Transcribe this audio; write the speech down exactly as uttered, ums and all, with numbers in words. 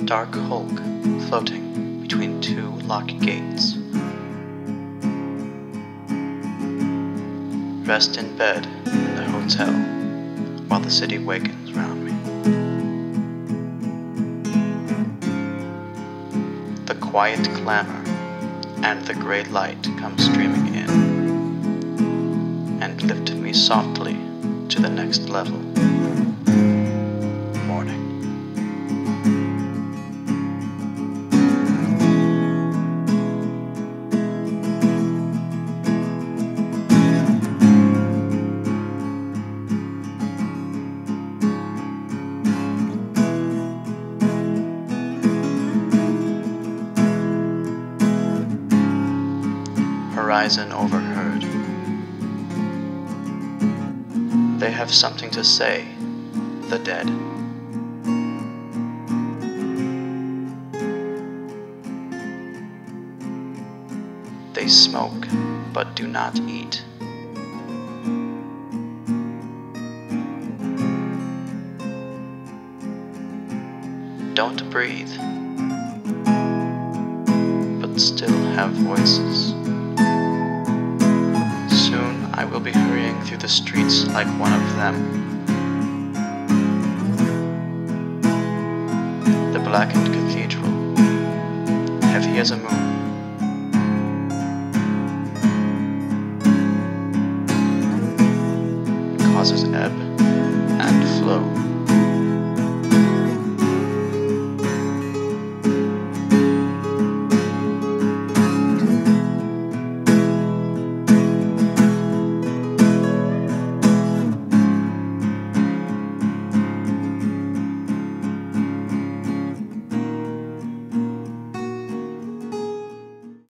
dark hulk floating between two locked gates. Rest in bed in the hotel while the city wakens round me. The quiet clamor and the grey light come streaming in and lift me softly to the next level. Morning. Horizon overheard. They have something to say, the dead. They smoke, but do not eat. Don't breathe, but still have voices. Soon I will be hurrying through the streets like one of them. The blackened cathedral, heavy as a moon,